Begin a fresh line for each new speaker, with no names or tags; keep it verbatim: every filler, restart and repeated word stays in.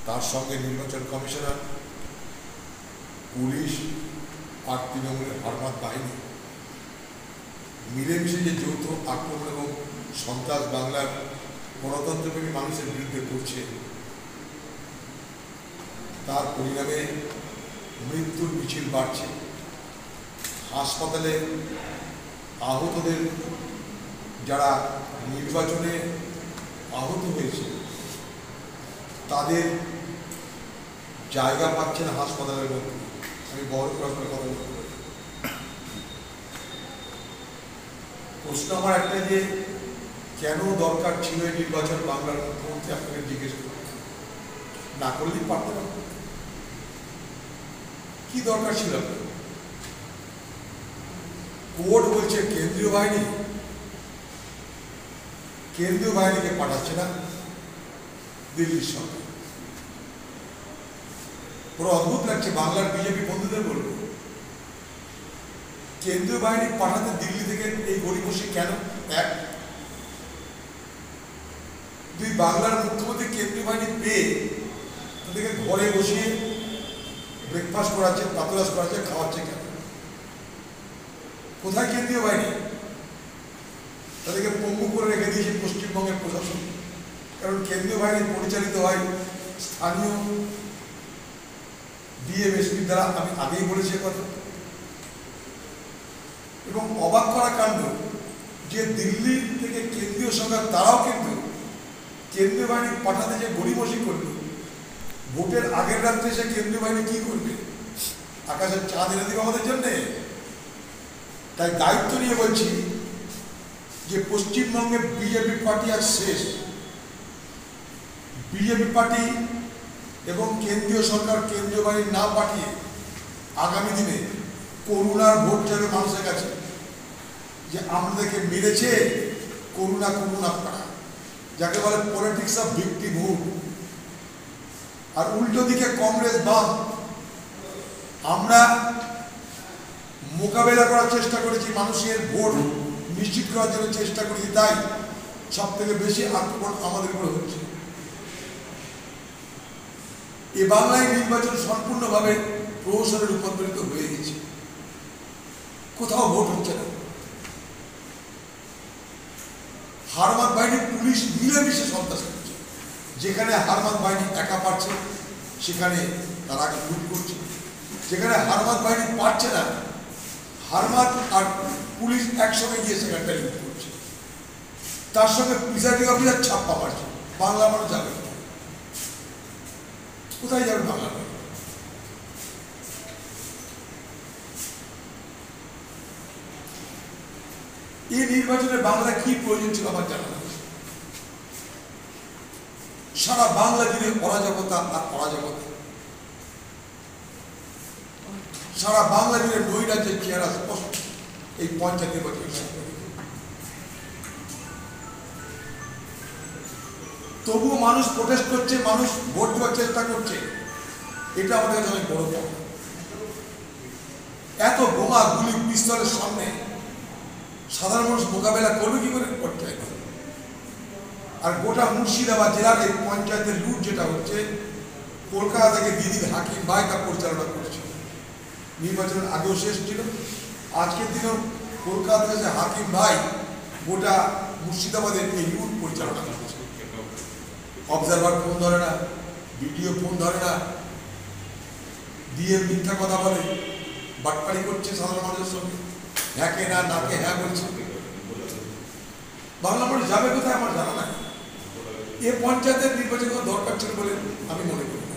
তার সঙ্গে নির্বাচন কমিশনার, পুলিশ আর তৃণমূলের হারমাত বাহিনী মিলেমিশে যে যৌথ আক্রমণ এবং সন্ত্রাস বাংলার গণতন্ত্রপ্রেমী মানুষের বিরুদ্ধে করছে, তার পরিণামে মৃত্যুর মিছিল বাড়ছে। হাসপাতালে আহতদের, যারা নির্বাচনে আহত হয়েছে, তাদের জায়গা পাচ্ছে না হাসপাতালের মধ্যে। আমি বড় প্রশ্নের কথা বলতে পারি। প্রশ্ন আমার একটা, যে কেন দরকার ছিল এই নির্বাচন? বাংলার মুখ্যমন্ত্রী আপনাকে জিজ্ঞেস করতে, না করলেই পারতেন না। কি দরকার ছিল? কোর্ট বলছে কেন্দ্রীয় বাহিনী কেন্দ্রীয় বাহিনীকে পাঠাচ্ছে না দিল্লির সঙ্গে। পুরো অদ্ভুত লাগছে। বাংলার বিজেপি বন্ধুদের বলবো, কেন্দ্রীয় বাহিনী পাঠাতে দিল্লি থেকে এই গরিবসী কেন? এক, দুই, বাংলার মুখ্যমন্ত্রী কেন্দ্রীয় বাহিনী পেয়ে তাদেরকে ঘরে বসিয়ে ব্রেকফাস্ট করাচ্ছে, প্রাতরাশ করাচ্ছে, খাওয়াচ্ছে কেন? কোথায় কেন্দ্রীয় বাহিনী? তাদেরকে পঙ্গু করে রেখে দিয়েছে পশ্চিমবঙ্গের প্রশাসন। কারণ কেন্দ্রীয় বাহিনী পরিচালিত হয় স্থানীয় ডিএমএসপির দ্বারা। আমি আগেই বলেছি কথা। এবং অবাক করা কাণ্ড যে দিল্লি থেকে কেন্দ্রীয় সরকার তারাও কিন্তু কেন্দ্রীয় বাহিনী পাঠাতে যে গড়িমসি করল, ভোটের আগের রাত্রে সে কেন্দ্রীয় বাহিনী কি করবে? আকাশের চাঁদ এনে দিবে আমাদের জন্যে? তাই দায়িত্ব নিয়ে বলছি যে পশ্চিমবঙ্গে বিজেপি পার্টি আর শেষ। বিজেপি পার্টি এবং কেন্দ্রীয় সরকার কেন্দ্রীয় বাহিনী না পাঠিয়ে আগামী দিনে করুণার ভোট যাবে মানুষের কাছে, যে আমাদেরকে মেরেছে, করুণা করুন আপনারা, যাকে বলে পলিটিক্স অফ ভিক্টিমহুড। আর উল্টো দিকে কংগ্রেস বাম। আমরা মোকাবেলা করার চেষ্টা করেছি, মানুষের ভোট নিশ্চিত করার জন্য চেষ্টা করেছি, তাই সব থেকে বেশি আক্রমণ আমাদের উপরে হচ্ছে। এ বাংলায় নির্বাচন সম্পূর্ণভাবে প্রহসনে রূপান্তরিত হয়ে গেছে। কোথাও ভোট হচ্ছে না। হারমাত বাহিনী, পুলিশ মিলেমিশে সন্ত্রাস করছে। যেখানে হারমাত বাহিনী একা পারছে সেখানে তারা লুট করছে। যেখানে হারমাত বাহিনী পারছে না, হারমাত আর পুলিশ একসঙ্গে গিয়ে সেখানটা লুট করছে। তার সঙ্গে প্রিসাইডিং অফিসার ছাপ্পা মারছে। বাংলা মানুষ যাবে কোথায়? যাবে বাংলা মানুষ? এই নির্বাচনে বাংলা কি প্রয়োজন ছিল আমার জানা নেই। সারা বাংলা জুড়ে অরাজকতা আর অরাজকতা। সারা বাংলা জুড়ে নৈরাজ্যের চেহারা স্পষ্ট এই পঞ্চায়েত নির্বাচন। তবুও মানুষ প্রোটেস্ট করছে, মানুষ ভোট দেওয়ার চেষ্টা করছে। এটা আমাদের কাছে অনেক বড় পাওয়া। এত বোমা গুলি পিস্তলের সামনে সাধারণ মানুষ মোকাবেলা করবে কি করে? করতে হয়। আর গোটা মুর্শিদাবাদ জেলার এই পঞ্চায়েতের লুট যেটা হচ্ছে, কলকাতা থেকে দিদি হাকিম ভাই তা পরিচালনা করছে। নির্বাচনের আগেও শেষ ছিল, আজকের দিনেও কলকাতা থেকে হাকিম ভাই গোটা মুর্শিদাবাদের এই লুট পরিচালনা করছে। অবজারভার ফোন ধরে না, ভিডিও ফোন ধরে না, দিয়ে মিথ্যা কথা বলে, বাটপাড়ি করছে সাধারণ মানুষের সঙ্গে। হ্যাঁকে না, নাকে হ্যাঁ বলছে। বাংলা মানুষ যাবে কোথায় আমার জানা নাই। এ পঞ্চায়েতের নির্বাচন দরকার ছিল বলে আমি মনে করি।